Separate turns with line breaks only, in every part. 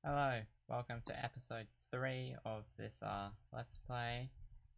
Hello, welcome to episode 3 of this Let's Play.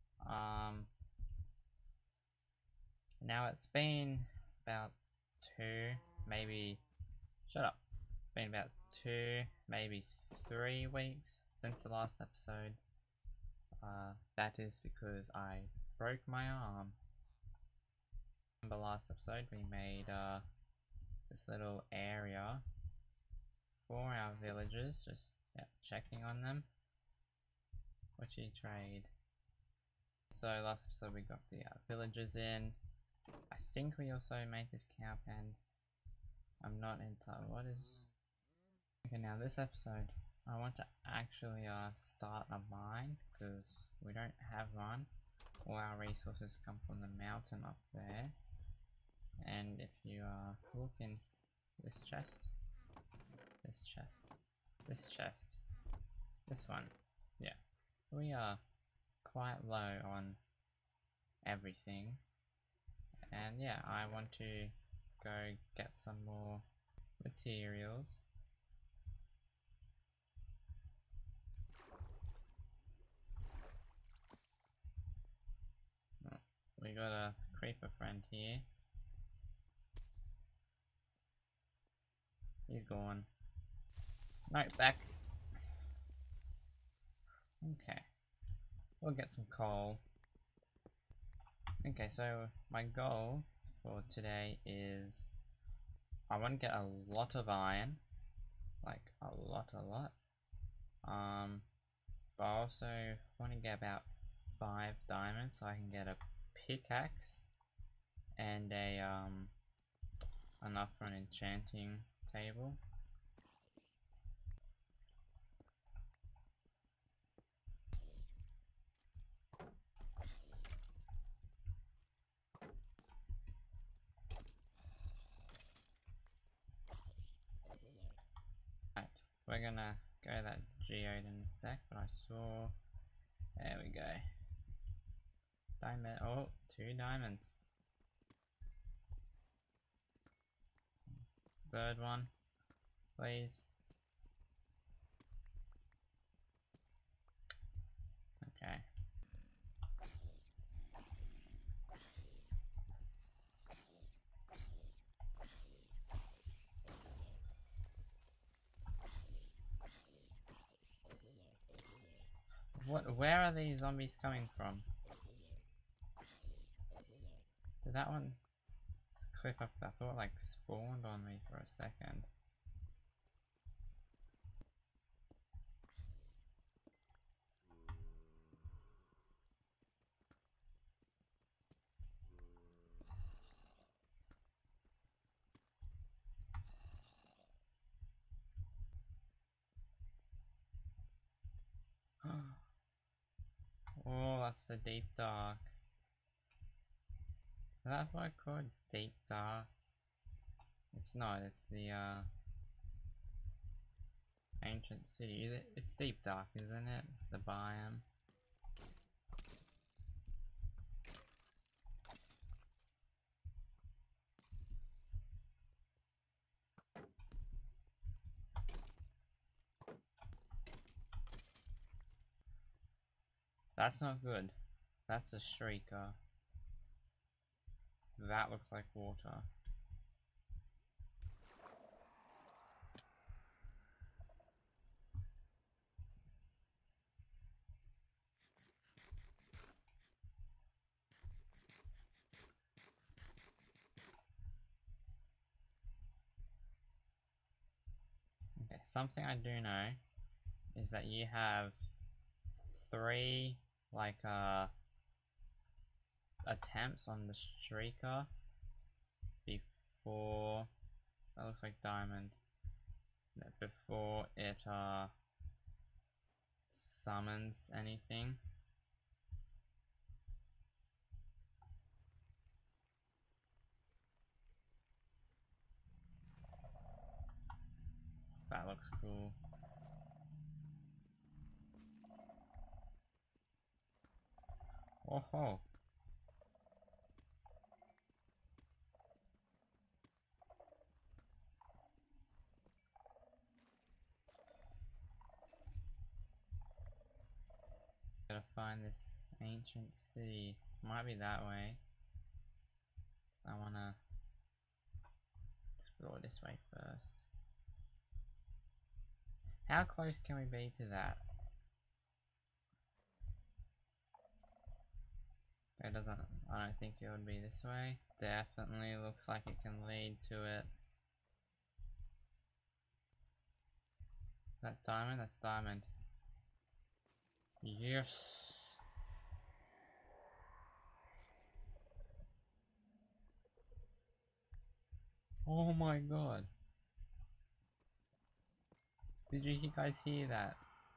Now it's been about 2, maybe, shut up, been about 2, maybe 3 weeks since the last episode. That is because I broke my arm. In the last episode we made this little area for our villagers, just checking on them. What you trade? So last episode we got the villagers in. I think we also made this cow pen. I'm not entirely. What is? Okay, now this episode I want to actually start a mine because we don't have one. All our resources come from the mountain up there. And if you look in this chest, this chest, this chest, this one, yeah, we are quite low on everything. And yeah, I want to go get some more materials. Oh, we got a creeper friend here. He's gone. No, back. Okay. We'll get some coal. Okay, so my goal for today is I want to get a lot of iron. Like a lot. But I also want to get about 5 diamonds so I can get a pickaxe and a enough for an enchanting table. Right, we're gonna go that geode in a sec, but I saw, there we go. Diamond, oh, 2 diamonds. Third one, please. Okay. Where are these zombies coming from? Did that one clip up? I thought like spawned on me for a second. Oh, that's the deep dark. Is that what I called deep dark? It's not, it's the ancient city. It's deep dark, isn't it? The biome. That's not good. That's a shrieker. That looks like water. Okay, something I do know is that you have 3 like attempts on the streaker before, that looks like diamond, before it summons anything. That looks cool. Oh ho. find this ancient city. Might be that way. I wanna explore this way first. How close can we be to that? It doesn't, I don't think it would be this way. Definitely looks like it can lead to it. That diamond? That's diamond. Yes! Oh my god. Did you guys hear that?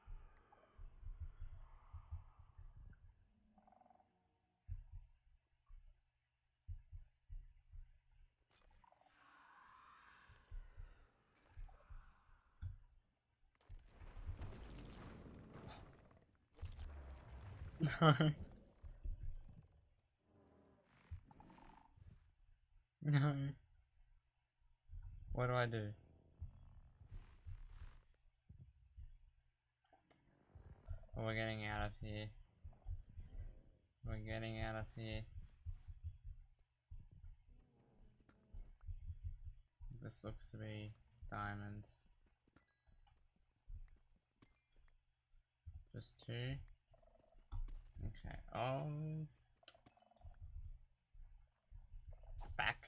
No. No. What do I do? Oh, we're getting out of here. We're getting out of here. This looks to be diamonds. Just two. Okay. Oh. Back.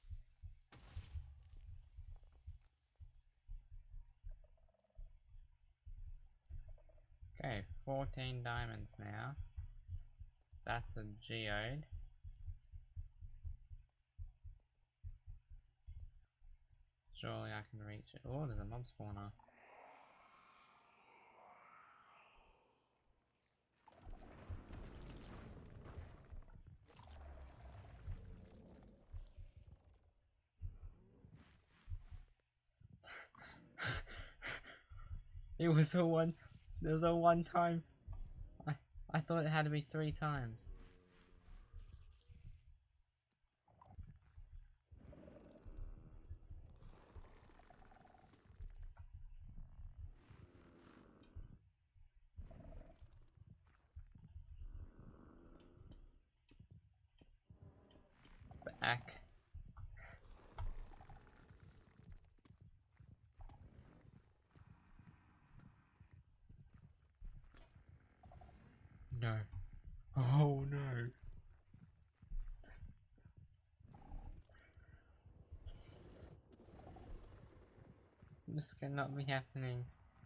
Okay, 14 diamonds now. That's a geode. Surely I can reach it. Oh, there's a mob spawner. It was a one. There was a one time. I thought it had to be 3 times. Back. No. Oh no. This cannot be happening.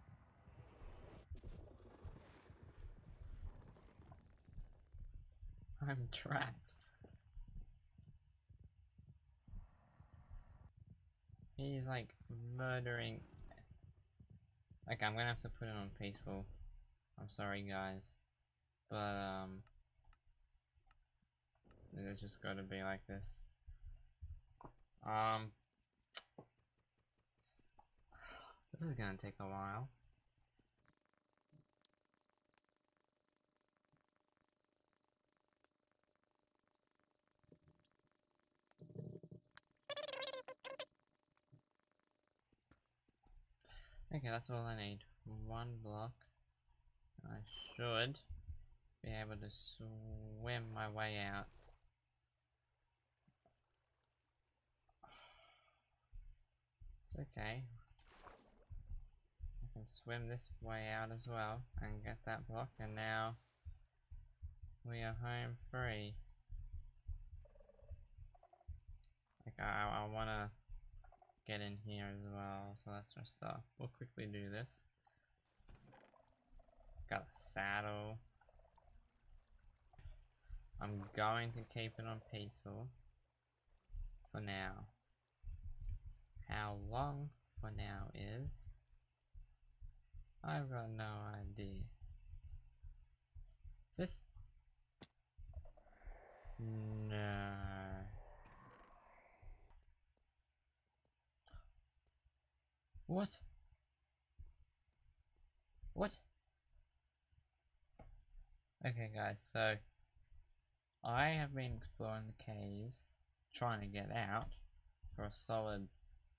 I'm trapped. He's like murdering. Okay, I'm gonna have to put it on peaceful. I'm sorry guys. But it's just gotta be like this. This is gonna take a while. Okay, that's all I need. 1 block. I should be able to swim my way out. It's okay. I can swim this way out as well and get that block, and now we are home free. Like I wanna get in here as well, so let's just we'll quickly do this. Got a saddle. I'm going to keep it on peaceful for now. How long for now is, I've got no idea. Is this? No. What? What? Okay guys, so I have been exploring the caves, trying to get out for a solid,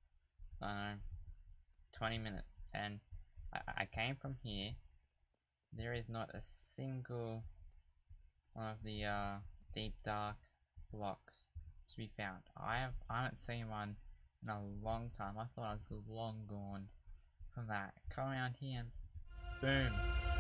I don't know, 20 minutes, and I came from here, There is not a single one of the deep dark blocks to be found. I haven't seen one in a long time. I thought I was long gone from that. Come around here and boom.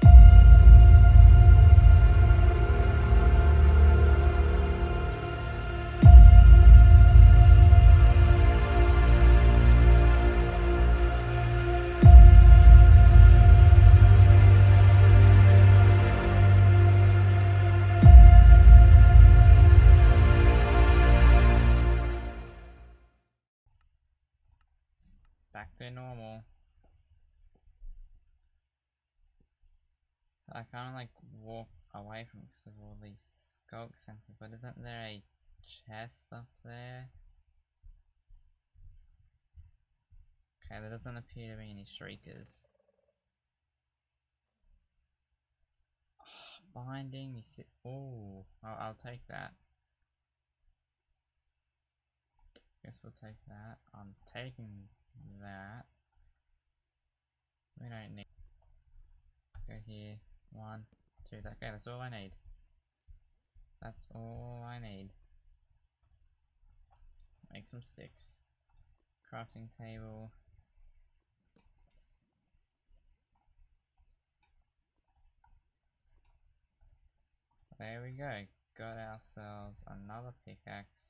Back to normal. So I kinda like walk away from it because of all these skulk sensors, but isn't there a chest up there? Okay, there doesn't appear to be any shriekers. Oh, binding, you see. Oh, I'll take that. Guess we'll take that. I'm taking that. We don't need. Go here. 1, 2. Okay, that's all I need. That's all I need. Make some sticks. Crafting table. There we go. Got ourselves another pickaxe.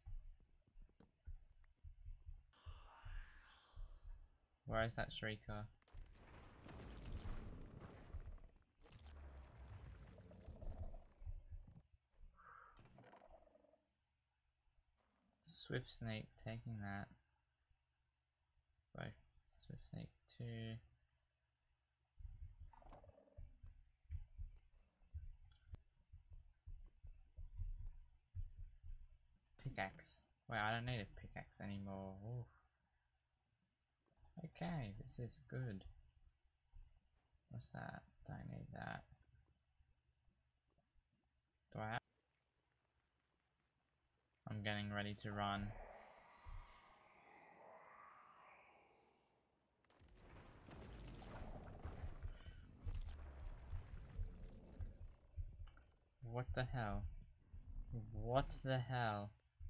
Where is that shrieker? Swift Snake taking that. Both Swift Snake 2. Pickaxe. Wait, I don't need a pickaxe anymore. Oof. Okay, this is good. What's that? Don't need that. Do I have? I'm getting ready to run. What the hell? What the hell?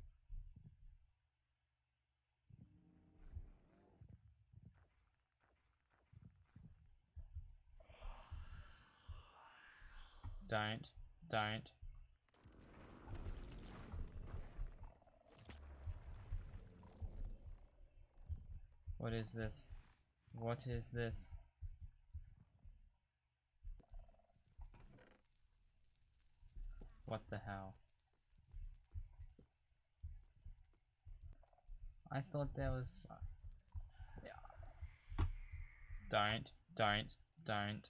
Don't. What is this? What is this? What the hell? I thought there was... Don't.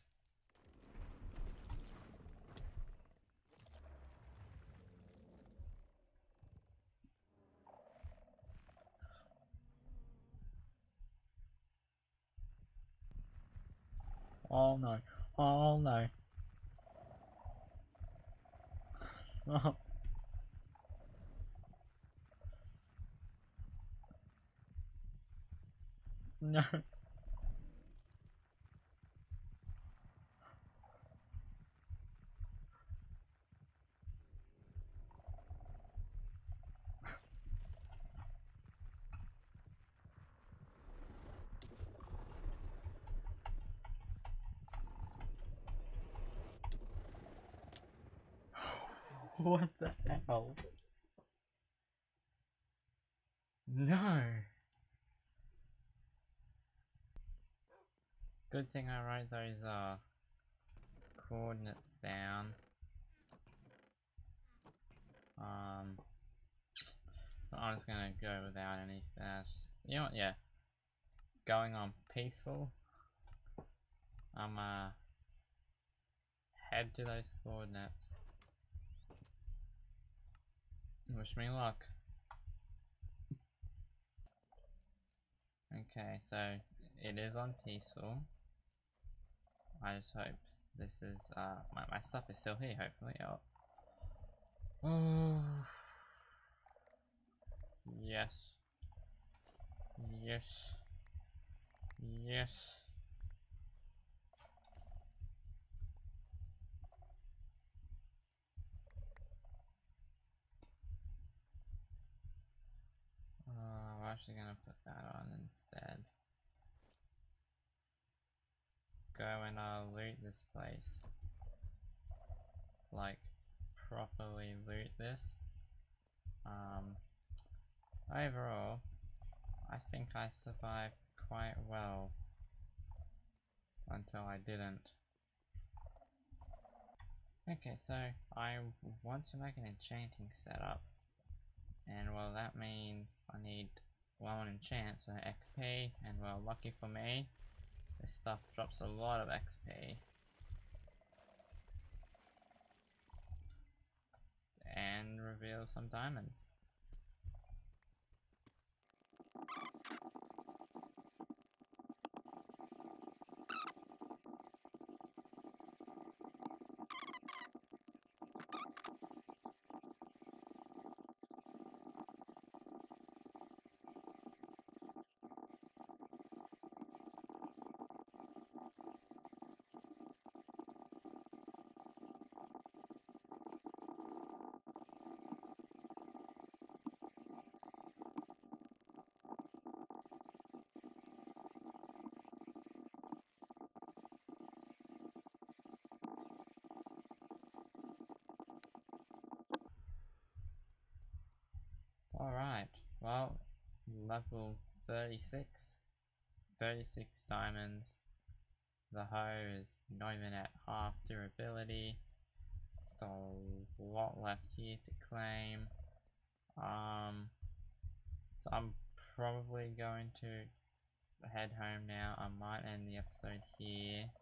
Oh no. Oh no. Oh. No. What the hell? No. Good thing I wrote those coordinates down. I'm just gonna go without any fast. You know what? Yeah. Going on peaceful. I'm head to those coordinates. Wish me luck. Okay, so it is on peaceful. I just hope this is my stuff is still here. Hopefully, oh, yes, yes, yes. actually gonna put that on instead. Go and loot this place. Like, properly loot this. Overall, I think I survived quite well until I didn't. Okay, so I want to make an enchanting setup, and well, that means I need one enchant, so XP, and well, lucky for me, this stuff drops a lot of XP. And reveals some diamonds. Alright, well, level 36. 36 diamonds. The hoe is not even at half durability. So a lot left here to claim. So I'm probably going to head home now. I might end the episode here.